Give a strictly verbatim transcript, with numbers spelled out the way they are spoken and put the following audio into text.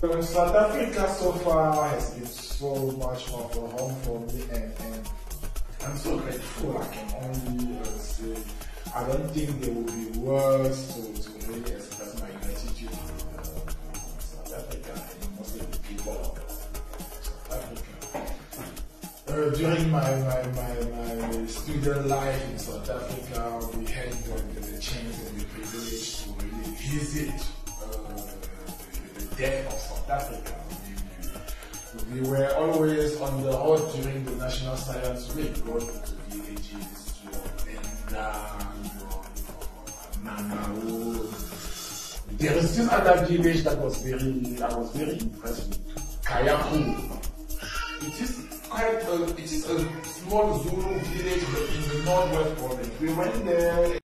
Uh, South Africa so far has been so much of a home for me, and, and I'm so grateful. I can only uh, say I don't think there will be words to, to really express my gratitude to uh, South Africa and mostly the people of South Africa. Uh, during my, my, my, my student life in South Africa, we had the, the chance and the privilege to really visit uh, the, the depth of South Africa. We, we were always on the road during the National Science Week, going to villages, to Benda, Nanao. There is this other village that was very, I was very impressed with, Kayaku. It is quite a, it is a small Zulu village in the northwest province. We went there.